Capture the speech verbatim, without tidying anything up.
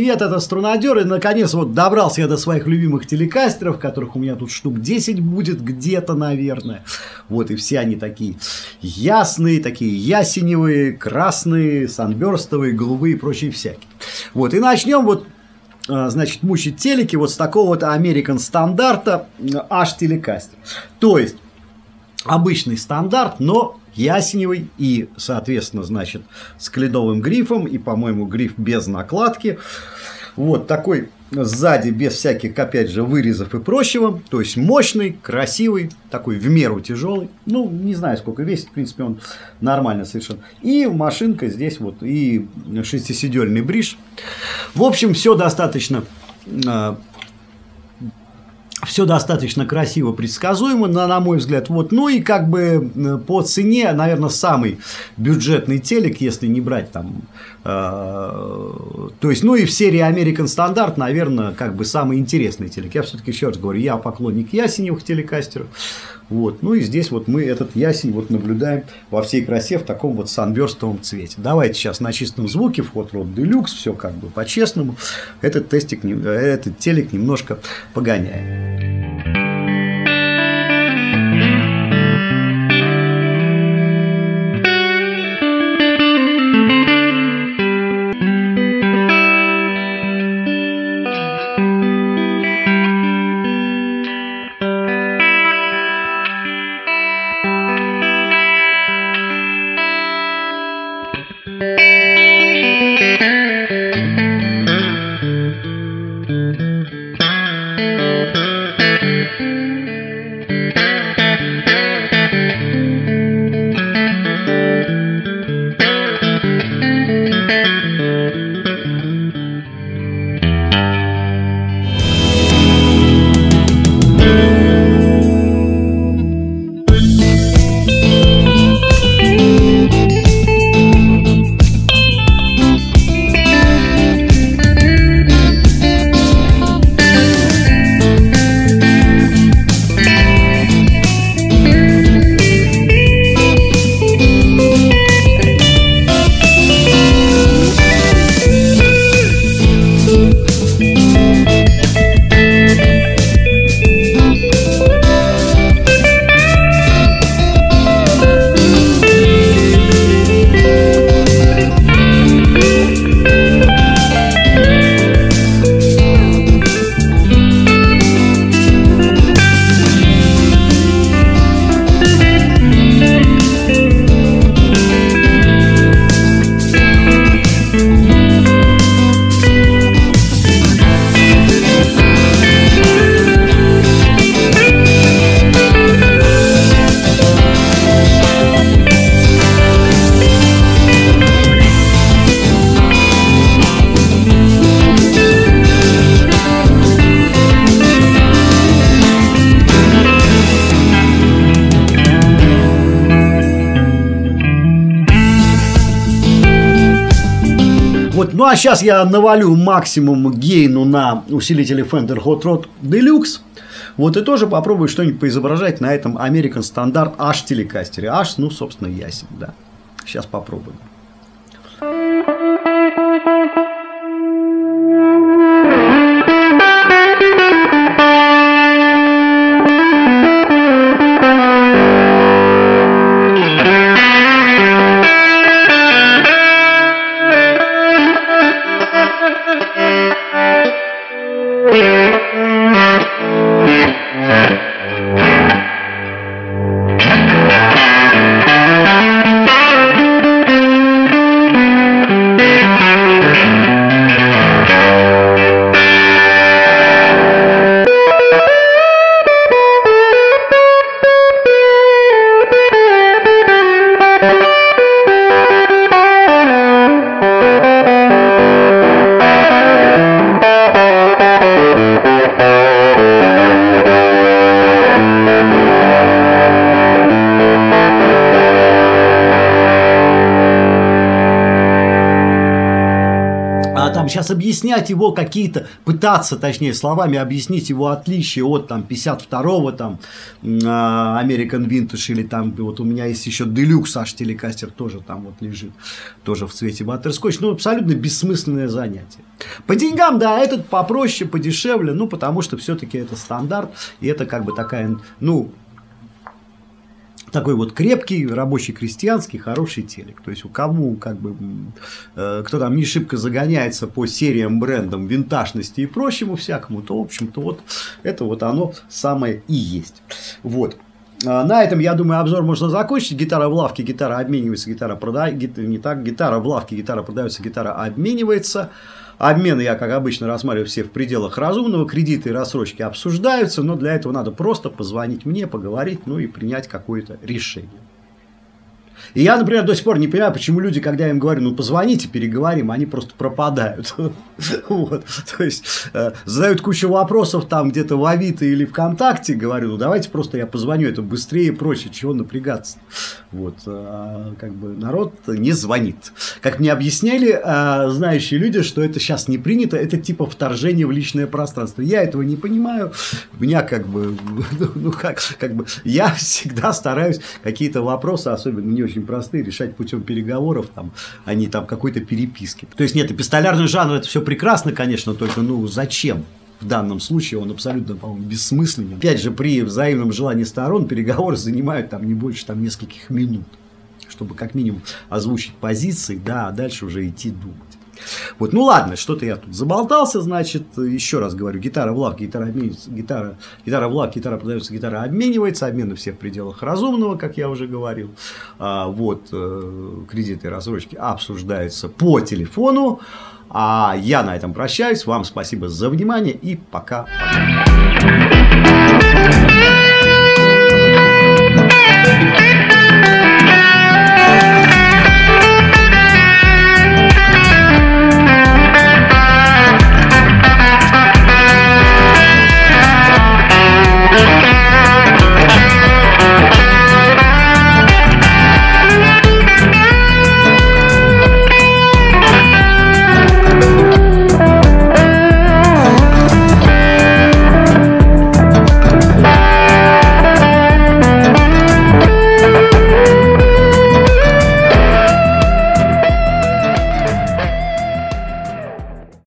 привет, это Струнадер, и наконец вот добрался я до своих любимых телекастеров, которых у меня тут штук десять будет где-то, наверное. Вот, и все они такие ясные, такие ясеневые, красные, санберстовые, голубые и прочие всякие. Вот, и начнем вот, значит, мучить телеки вот с такого вот American стандарта H телекастер. То есть, обычный стандарт, но ясеневый и, соответственно, значит, с клиновым грифом и, по-моему, гриф без накладки. Вот такой сзади без всяких, опять же, вырезов и прочего. То есть мощный, красивый, такой в меру тяжелый. Ну, не знаю, сколько весит, в принципе, он нормально совершенно. И машинка здесь вот, и шестиседельный бридж. В общем, все достаточно... Все достаточно красиво, предсказуемо, на, на мой взгляд. Вот. Ну и как бы по цене, наверное, самый бюджетный телек, если не брать там... Э, то есть, ну и в серии American Standard, наверное, как бы самый интересный телек. Я все-таки еще раз говорю, я поклонник ясеневых телекастеров. Вот. Ну и здесь вот мы этот ясень вот наблюдаем во всей красе в таком вот санберстовом цвете. Давайте сейчас на чистом звуке в Hot Rod Deluxe, все как бы по-честному. Этот, тестик, этот телек немножко погоняем. Ну а сейчас я навалю максимум гейну на усилителе Fender Hot Rod Deluxe. Вот и тоже попробую что-нибудь поизображать на этом American Standard H телекастере. H, ну, собственно, ясен, да. Сейчас попробуем. там сейчас объяснять его какие-то, пытаться, точнее, словами объяснить его отличие от там пятьдесят второго там American Vintage или там вот у меня есть еще Deluxe аж телекастер тоже там вот лежит, тоже в цвете баттерскотч. Ну, абсолютно бессмысленное занятие. По деньгам, да, этот попроще, подешевле, ну, потому что все-таки это стандарт, и это как бы такая, ну, такой вот крепкий, рабочий, крестьянский, хороший телек. То есть, у кому, как бы, э, кто там не шибко загоняется по сериям, брендам, винтажности и прочему всякому, то, в общем-то, вот это вот оно самое и есть. Вот. На этом, я думаю, обзор можно закончить. Гитара в лавке, гитара обменивается, гитара продается. Не так, гитара в лавке, гитара продается, гитара обменивается. Обмены я, как обычно, рассматриваю все в пределах разумного. Кредиты и рассрочки обсуждаются, но для этого надо просто позвонить мне, поговорить, ну и принять какое-то решение. И я, например, до сих пор не понимаю, почему люди, когда я им говорю, ну позвоните, переговорим, они просто пропадают. Вот. То есть э, задают кучу вопросов там где-то в Авито или ВКонтакте, говорю, ну давайте просто я позвоню, это быстрее и прочее, чего напрягаться. Вот. А, как бы народ не звонит. Как мне объясняли а, знающие люди, что это сейчас не принято, это типа вторжение в личное пространство. Я этого не понимаю. У меня как бы, ну как, как бы, я всегда стараюсь какие-то вопросы, особенно не очень простые, решать путем переговоров, там, а не там какой-то переписки. То есть, нет, эпистолярный жанр, это все прекрасно, конечно, только, ну, зачем? В данном случае он абсолютно, по-моему, бессмысленен. Опять же, при взаимном желании сторон переговоры занимают там не больше там нескольких минут, чтобы как минимум озвучить позиции, да, а дальше уже идти думать. Вот, ну ладно, что-то я тут заболтался, значит, еще раз говорю, гитара в лавке, гитара обменивается, гитара, гитара в лавке, гитара продается, гитара обменивается, обмены все в пределах разумного, как я уже говорил, а, вот, кредиты и рассрочки обсуждаются по телефону, а я на этом прощаюсь, вам спасибо за внимание и пока. Пока.